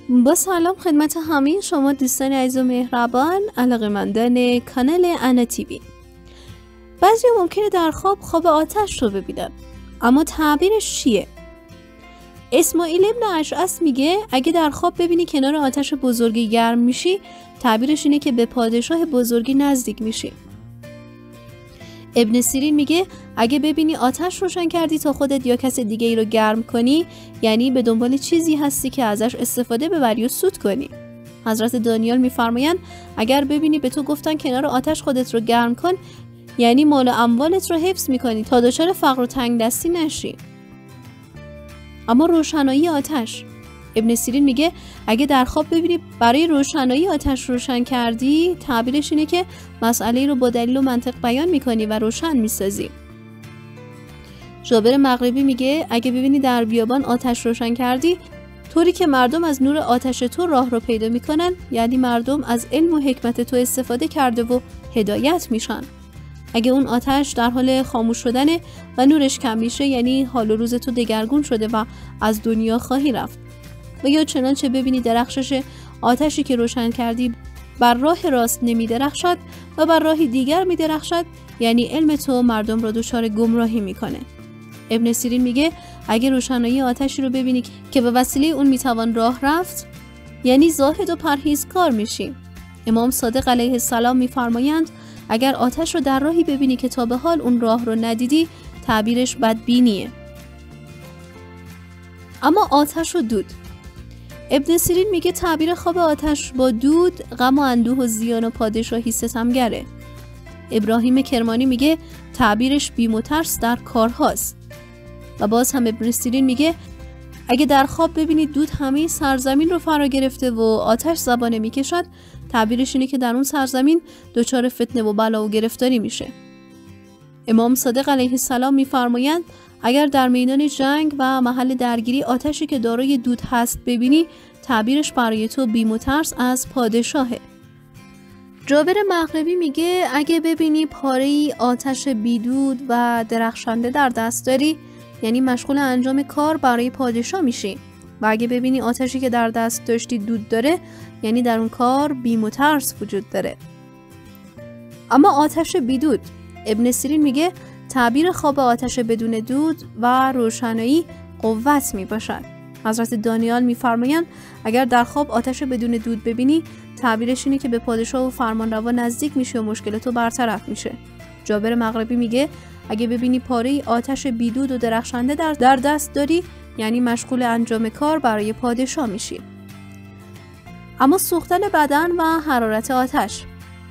با سلام خدمت همه شما دوستان عزیز و مهربان علاقه‌مندان کانال انا تیوی. بعضی ممکنه در خواب آتش رو ببینن، اما تعبیرش چیه؟ اسماعیل ابن اشعث میگه اگه در خواب ببینی کنار آتش بزرگی گرم میشی، تعبیرش اینه که به پادشاه بزرگی نزدیک میشی. ابن سیرین میگه اگه ببینی آتش روشن کردی تا خودت یا کس دیگه ای رو گرم کنی، یعنی به دنبال چیزی هستی که ازش استفاده ببری و سود کنی. حضرت دانیال میفرمایند اگر ببینی به تو گفتن کنار آتش خودت رو گرم کن، یعنی مال و اموالت رو حفظ میکنی تا دچار فقر و تنگ دستی نشی. اما روشنایی آتش، ابن سیرین میگه اگه در خواب ببینی برای روشنایی آتش روشن کردی، تعبیرش اینه که مسئله رو با دلیل و منطق بیان میکنی و روشن میسازی. جابر مغربی میگه اگه ببینی در بیابان آتش روشن کردی، طوری که مردم از نور آتش تو راه رو پیدا میکنن، یعنی مردم از علم و حکمت تو استفاده کرده و هدایت میشن. اگه اون آتش در حال خاموش شدنه و نورش کم میشه، یعنی حال و روز تو دگرگون شده و از دنیا خواهی رفت. و یا چنانچه ببینی درخشش آتشی که روشن کردی بر راه راست نمی درخشد و بر راهی دیگر می درخشد، یعنی علم تو مردم را دچار گمراهی میکنه. ابن سیرین میگه اگه روشنایی آتشی رو ببینی که به وسیله اون میتوان راه رفت، یعنی زاهد و پرهیزکار میشی. امام صادق علیه السلام میفرمایند اگر آتش رو در راهی ببینی که تا به حال اون راه رو ندیدی، تعبیرش بدبینیه. اما آتش و دود، ابن سیرین میگه تعبیر خواب آتش با دود غم و اندوه و زیان و پادشاهی ستمگره. ابراهیم کرمانی میگه تعبیرش بیم و ترس در کارهاست. و باز هم ابن سیرین میگه اگه در خواب ببینید دود همه سرزمین رو فرا گرفته و آتش زبانه میکشد، تعبیرش اینه که در اون سرزمین دچار فتنه و بلا و گرفتاری میشه. امام صادق علیه السلام میفرمایند اگر در میدان جنگ و محل درگیری آتشی که دارای دود هست ببینی، تعبیرش برای تو بیم و ترس از پادشاهه. جابر مغربی میگه اگه ببینی پاره‌ای آتش بیدود و درخشنده در دست داری، یعنی مشغول انجام کار برای پادشاه میشی. و اگه ببینی آتشی که در دست داشتی دود داره، یعنی در اون کار بیم و ترس وجود داره. اما آتش بیدود، ابن سیرین میگه تعبیر خواب آتش بدون دود و روشنایی قوت می باشد. حضرت دانیال میفرمایند اگر در خواب آتش بدون دود ببینی، تعبیرش اینه که به پادشاه و فرمانروا نزدیک میشه و مشکل تو برطرف میشه. جابر مغربی میگه اگه ببینی پاره‌ای آتش بیدود و درخشنده در دست داری، یعنی مشغول انجام کار برای پادشاه میشی. اما سوختن بدن و حرارت آتش،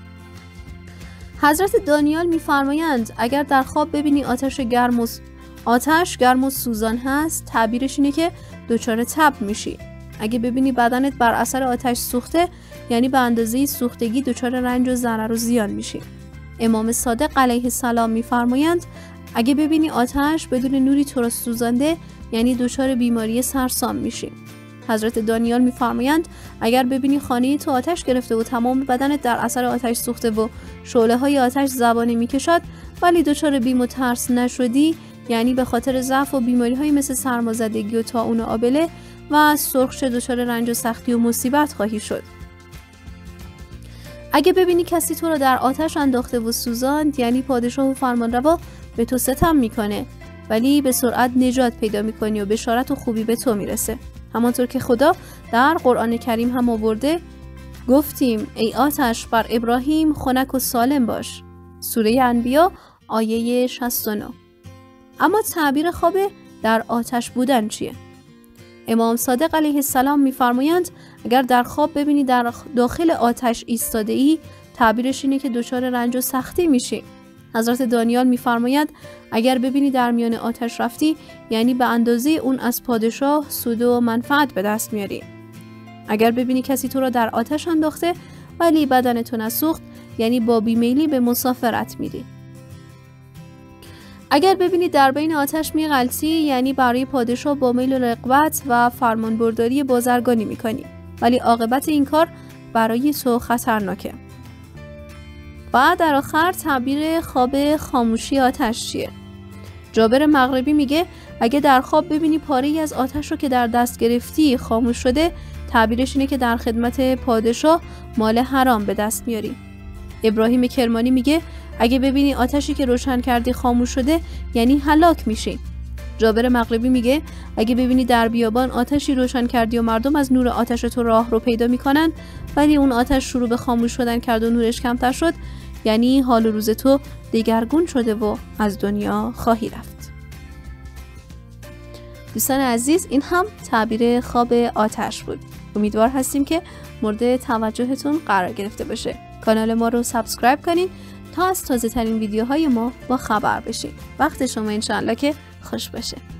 حضرت دانیال میفرمایند اگر در خواب ببینی آتش گرم و سوزان هست، تعبیرش اینه که دچار تب میشی. اگه ببینی بدنت بر اثر آتش سوخته، یعنی به اندازه سوختگی دچار رنج و ضرر و زیان میشی. امام صادق علیه السلام میفرمایند اگه ببینی آتش بدون نوری تو را سوزانده، یعنی دچار بیماری سرسام میشی. حضرت دانیال میفرمایند اگر ببینی خانه تو آتش گرفته و تمام بدنت در اثر آتش سوخته و شعله های آتش زبانه میکشد، ولی دچار بیم و ترس نشدی، یعنی به خاطر ضعف و بیماری های مثل سرمازدگی و طاعون و آبله و سرخشه دچار رنج و سختی و مصیبت خواهی شد. اگه ببینی کسی تو را در آتش انداخته و سوزاند، یعنی پادشاه و فرمانروا به تو ستم میکنه، ولی به سرعت نجات پیدا میکنی و بشارت و خوبی به تو میرسه. همانطور که خدا در قرآن کریم هم آورده، گفتیم ای آتش بر ابراهیم خنک و سالم باش. سوره انبیا آیه 69. اما تعبیر خواب در آتش بودن چیه؟ امام صادق علیه السلام میفرمایند اگر در خواب ببینی در داخل آتش ایستاده ای، تعبیرش اینه که دچار رنج و سختی میشی. حضرت دانیال میفرماید اگر ببینی در میان آتش رفتی، یعنی به اندازه اون از پادشاه سود و منفعت به دست میاری. اگر ببینی کسی تو را در آتش انداخته ولی بدن تو نسوخت، یعنی با بیمیلی به مسافرت میری. اگر ببینی در بین آتش میغلطی، یعنی برای پادشاه با میل و رغبت و فرمانبرداری بازرگانی میکنی، ولی عاقبت این کار برای تو خطرناکه. و در آخر تعبیر خواب خاموشی آتش چیه؟ جابر مغربی میگه اگه در خواب ببینی پاره‌ای از آتش رو که در دست گرفتی خاموش شده، تعبیرش اینه که در خدمت پادشاه مال حرام به دست میاری. ابراهیم کرمانی میگه اگه ببینی آتشی که روشن کردی خاموش شده یعنی هلاک میشی. جابر مغربی میگه اگه ببینی در بیابان آتشی روشن کردی و مردم از نور آتش تو راه رو پیدا میکنن ولی اون آتش شروع به خاموش شدن کرد و نورش کمتر شد یعنی حال و روز تو دگرگون شده و از دنیا خواهی رفت. دوستان عزیز، این هم تعبیر خواب آتش بود. امیدوار هستیم که مورد توجهتون قرار گرفته باشه. کانال ما رو سابسکرایب کنین تا از تازه ترین ویدیوهای ما با خبر بشین. وقت شما انشاءالله که خوش باشه.